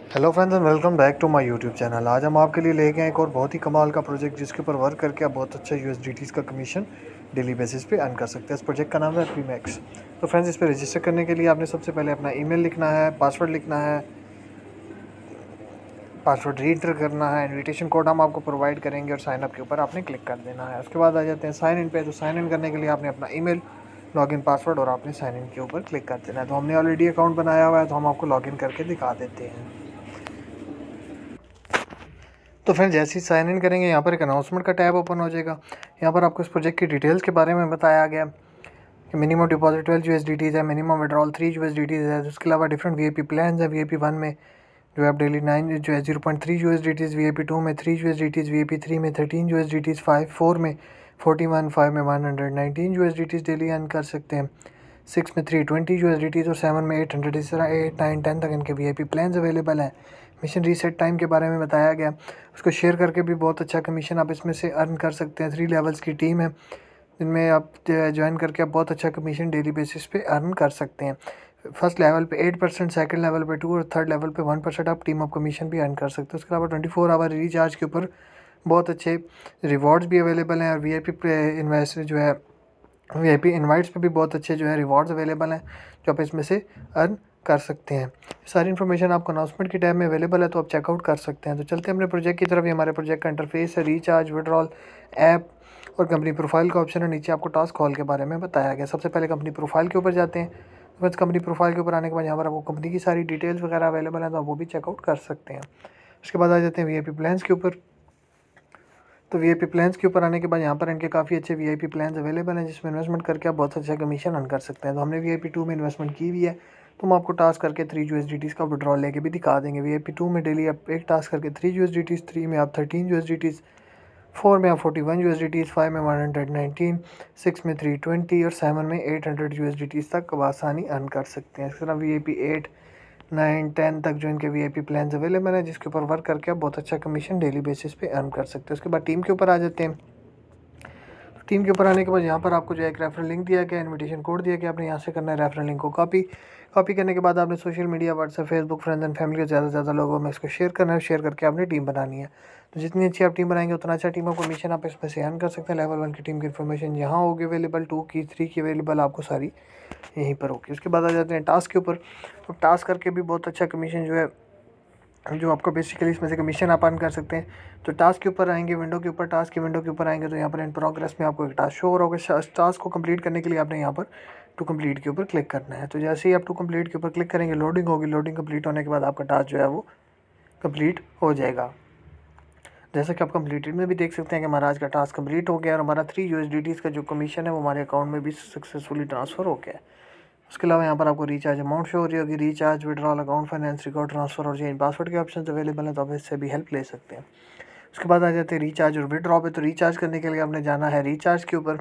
Hello friends and welcome back to my YouTube channel. आज हम आपके लिए लेके आए एक और बहुत ही कमाल का प्रोजेक्ट जिसके ऊपर वर्क करके आप बहुत अच्छा यूएसडीटीज़ का कमीशन डेली बेसिस पे अर्न कर सकते हैं। इस प्रोजेक्ट का नाम है पीमैक्स। तो फ्रेंड्स, इस पर रजिस्टर करने के लिए आपने सबसे पहले अपना ईमेल लिखना है, पासवर्ड लिखना है, पासवर्ड रीएंटर करना है, इन्विटेशन कोड हम आपको प्रोवाइड करेंगे और साइन अप के ऊपर आपने क्लिक कर देना है। उसके बाद आ जाते हैं साइन इन पे। तो साइन इन करने के लिए आपने अपना ईमेल, लॉगिन पासवर्ड और आपने साइन इन के ऊपर क्लिक कर देना है। तो हमने ऑलरेडी अकाउंट बनाया हुआ है तो हम आपको लॉगिन करके दिखा देते हैं। तो फ्रेंड्स, जैसे ही साइन इन करेंगे यहाँ पर एक अनाउंसमेंट का टैब ओपन हो जाएगा। यहाँ पर आपको इस प्रोजेक्ट की डिटेल्स के बारे में बताया गया कि मिनिमम डिपॉजिट 12 यूएसडीटीज़ है, मिनिमम विड्रॉल 3 यूएसडीटीज़ है। उसके अलावा डिफरेंट वीआईपी प्लान्स है। वीआईपी 1 में जो है आप डेली 9 जो है 0.3 यूएसडीटीज़, वीआईपी 2 में 3 यूएसडीटीज़, वीआईपी 3 में 13 यूएसडीटीज़, 4 में 41, 5 में 119 यूएसडीटीज़ डेली अर्न कर सकते हैं, 6 में 320 यूएसडीटीज़ और 7 में 800। इस तरह 8, 9, 10 तक इनके वीआईपी प्लान्स अवेलेबल हैं। मिशन रीसेट टाइम के बारे में बताया गया, उसको शेयर करके भी बहुत अच्छा कमीशन आप इसमें से अर्न कर सकते हैं। 3 लेवल्स की टीम है जिनमें आप ज्वाइन करके आप बहुत अच्छा कमीशन डेली बेसिस पे अर्न कर सकते हैं। फर्स्ट लेवल पे 8%, सेकंड लेवल पे 2 और थर्ड लेवल पे 1% आप टीम ऑफ कमीशन भी अर्न कर सकते हैं। उसके अलावा 24 आवर रिचार्ज के ऊपर बहुत अच्छे रिवॉर्ड्स भी अवेलेबल हैं और वीआईपी इन्वेस्ट जो है वीआईपी इनवाइट्स पे भी बहुत अच्छे जो है रिवॉर्ड्स अवेलेबल हैं जो आप इसमें से अर्न कर सकते हैं। सारी इन्फॉर्मेशन आपको अनाउंसमेंट के टाइम में अवेलेबल है तो आप चेकआउट कर सकते हैं। तो चलते हैं अपने प्रोजेक्ट की तरफ। ये हमारे प्रोजेक्ट का इंटरफेस है, रिचार्ज, विड्रॉल, ऐप और कंपनी प्रोफाइल का ऑप्शन है। नीचे आपको टास्क कॉल के बारे में बताया गया। सबसे पहले कंपनी प्रोफाइल के ऊपर जाते हैं। तो बस कंपनी प्रोफाइल के ऊपर आने के बाद यहाँ पर आपको कंपनी की सारी डिटेल्स वगैरह अवेलेबल है तो आप वो भी चेकआउट कर सकते हैं। उसके बाद आ जाते हैं वीआईपी प्लान्स के ऊपर। तो वीआईपी प्लान्स के ऊपर आने के बाद यहाँ पर इनके काफ़ी अच्छे वीआईपी प्लान्स अवेलेबल हैं जिसमें इन्वेस्टमेंट करके आप बहुत अच्छा कमीशन अर्न कर सकते हैं। तो हमने वीआईपी 2 में इन्वेस्टमेंट की हुई है तो हम आपको टास्क करके 3 यूएसडीटीज़ का विड्रॉल लेके भी दिखा देंगे। वीआईपी 2 में डेली आप एक टास्क करके 3 यूएसडीटीज़, 3 में आप 13 यूएसडीटीज़, 4 में आप 41 यूएसडीटीज़, 5 में 119, 6 में 320 और 7 में 800 यूएसडीटीज़ तक आसानी अर्न कर सकते हैं। इस तरह वीआईपी 8, 9, 10 तक जो इनके वीआईपी प्लान्स अवेलेबल हैं जिसके ऊपर वर्क करके आप बहुत अच्छा कमीशन डेली बेसिस पे अर्न कर सकते हैं। उसके बाद टीम के ऊपर आ जाते हैं। टीम के ऊपर आने के बाद यहाँ पर आपको जो है एक रेफरल लिंक दिया गया, इनविटेशन कोड दिया गया, आपने यहाँ से करना है रेफरल लिंक को कॉपी करने के बाद आपने social media, WhatsApp, Facebook, friends and family के ज़्यादा से ज़्यादा लोगों में इसको शेयर करना है। शेयर करके आपने टीम बनानी है। तो जितनी अच्छी आप टीम बनाएंगे उतना अच्छा टीम ऑफ कमीशन आप इसमें से अर्न कर सकते हैं। लेवल 1 की टीम की इन्फॉर्मेशन यहाँ होगी अवेलेबल, 2 की, 3 की अवेलेबल आपको सारी यहीं पर होगी। उसके बाद आ जाते हैं टास्क के ऊपर। तो टास्क करके भी बहुत अच्छा कमीशन जो आपको बेसिकली इसमें से कमीशन आप अर्न कर सकते हैं। तो टास्क के ऊपर आएंगे, विंडो के ऊपर, टास्क की विंडो के ऊपर आएंगे तो यहाँ पर इन प्रोग्रेस में आपको एक टास्क शो हो रहा होगा। टास्क को कंप्लीट करने के लिए आपने यहाँ पर टू कंप्लीट के ऊपर क्लिक करना है। तो जैसे ही आप टू कंप्लीट के ऊपर क्लिक करेंगे लोडिंग होगी। लोडिंग कंप्लीट होने के बाद आपका टास्क जो है वो कंप्लीट हो जाएगा। जैसा कि आप कंप्लीटेड में भी देख सकते हैं कि हमारा आज का टास्क कंप्लीट हो गया और हमारा 3 यूएसडीटीज़ का जो कमीशन है वो हमारे अकाउंट में भी सक्सेसफुली ट्रांसफ़र हो गया है। उसके अलावा यहाँ पर आपको रिचार्ज अमाउंट शो हो रही होगी, recharge, withdrawal, account finance, record transfer और चेंज पासवर्ड के ऑप्शन अवेलेबल हैं तो आप इससे भी हेल्प ले सकते हैं। उसके बाद आ जाते हैं रिचार्ज और विड्रॉ पे। तो रिचार्ज करने के लिए आपने जाना है रिचार्ज के ऊपर।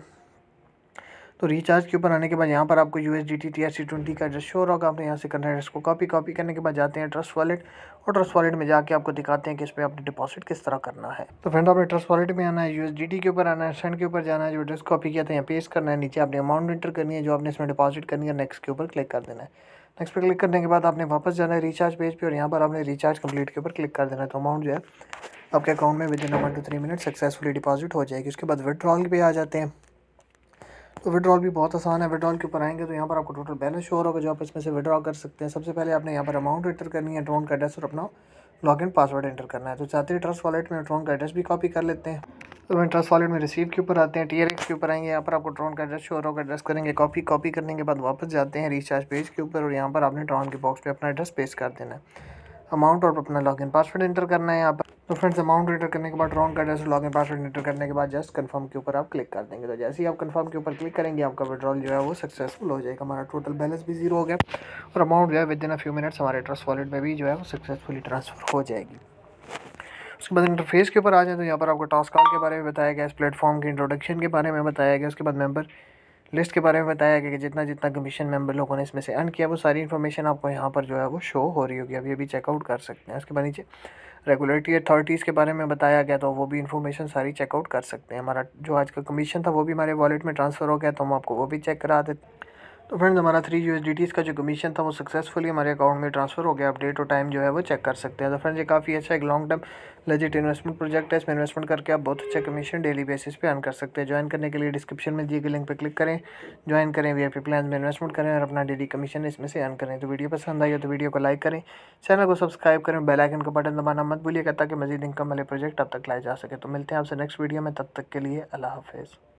तो रिचार्ज के ऊपर आने के बाद यहाँ पर आपको USDT TRC20 का एड्रेस शो होगा, आपने यहाँ से करना है इसको कॉपी करने के बाद जाते हैं ट्रस्ट वॉलेट और ट्रस्ट वॉलेट में जाके आपको दिखाते हैं कि इस पर आपने डिपॉजिट किस तरह करना है। तो फ्रेंड, आपने ट्रस्ट वॉलेट में आना है, USDT के ऊपर आना है, सेंड के ऊपर जाना है, जो एड्रेस कॉपी किया था यहाँ पेस्ट करना है, नीचे आपने अमाउंट एंटर करनी है जो आपने इसमें डिपॉजिट करनी है, नेक्स्ट के ऊपर क्लिक कर देना है। नेक्स्ट पे क्लिक करने के बाद आपने वापस जाना है रिचार्ज पेज पे और यहाँ पर आपने रिचार्ज कंप्लीट के ऊपर क्लिक कर देना है। तो अमाउंट जो है आपके अकाउंट में within 1 to 3 minute successfully deposit हो जाएगी। उसके बाद विड्रॉल पे आ जाते हैं। तो विड्रॉल भी बहुत आसान है। विड्रॉल के ऊपर आएंगे तो यहाँ पर आपको टोटल बैलेंस शो होगा जो आप इसमें से विड्रॉ कर सकते हैं। सबसे पहले आपने यहाँ पर अमाउंट एंटर करनी है, ट्रोन का एड्रेस और अपना लॉगिन पासवर्ड एंटर करना है। तो चाहते हैं ट्रस्ट वॉलेट में ट्रोन का एड्रेस भी कॉपी कर लेते हैं। तो मैं ट्रस्ट वॉलेट में रिसीव के ऊपर आते हैं, TRX के ऊपर आएंगे, यहाँ पर आपको ट्रोन का एड्रेस शो होगा, एड्रेस करेंगे कॉपी करने के बाद वापस जाते हैं रिचार्ज पेज के ऊपर और यहाँ पर आपने ट्रोन के बॉक्स पे अपना एड्रेस पेस्ट कर देना है, अमाउंट और अपना लॉगिन पासवर्ड एंटर करना है यहाँ पर। तो फ्रेंड्स, अमाउंट एंटर करने के बाद ट्रोन का एड्रेस लॉगिन पासवर्ड एंटर करने के बाद जस्ट कंफर्म के ऊपर आप क्लिक कर देंगे। तो जैसे ही आप कंफर्म के ऊपर क्लिक करेंगे आपका विड्रॉल जो है वो सक्सेसफुल हो जाएगा। हमारा टोटल बैलेंस भी जीरो हो गया और अमाउंट जो है within a few minutes हमारे ट्रस्ट वॉलेट में भी जो है वो सक्सेसफुली ट्रांसफर हो जाएगी। उसके बाद इंटरफेस के ऊपर आ जाए तो यहाँ पर आपको टास्क कॉल के बारे में बताया गया, इस प्लेटफॉर्म के इंट्रोडक्शन के बारे में बताया गया। उसके बाद मेंबर लिस्ट के बारे में बताया गया कि जितना जितना कमीशन मेंबर लोगों ने इसमें से अर्न किया वो सारी इन्फॉर्मेशन आपको यहाँ पर जो है वो शो हो रही होगी। अभी अभी चेकआउट कर सकते हैं। उसके बाद नीचे रेगुलेटरी अथॉरिटीज़ के बारे में बताया गया तो वो भी इन्फॉर्मेशन सारी चेकआउट कर सकते हैं। हमारा जो आज का कमीशन था वो भी हमारे वॉलेट में ट्रांसफ़र हो गया तो हम आपको वो भी चेक करा देते हैं। तो फ्रेंड्स हमारा 3 USDT का जो कमीशन था वो सक्सेसफुली हमारे अकाउंट में ट्रांसफ़र हो गया। अपडेट और टाइम जो है वो चेक कर सकते हैं। तो फ्रेंड्स ये काफ़ी अच्छा एक long term legit investment project है। इसमें इन्वेस्टमेंट करके आप बहुत अच्छा कमीशन डेली बेसिस पे अर्न कर सकते हैं। ज्वाइन करने के लिए डिस्क्रिप्शन में दिए गए लिंक पर क्लिक करें, ज्वाइन करें, VIP प्लान में इन्वेस्टमेंट करें और अपना डेली कमीशन इसमें से अर्न करें। तो वीडियो पसंद आई हो तो वीडियो को लाइक करें, चैनल को सब्सक्राइब करें, बेल आइकन का बटन दबाना मत भूलिएगा ताकि मजीद इनकम वाले प्रोजेक्ट अब तक लाए जा सके। तो मिलते हैं आपसे नेक्स्ट वीडियो में, तब तक के लिए अल्लाह हाफिज़।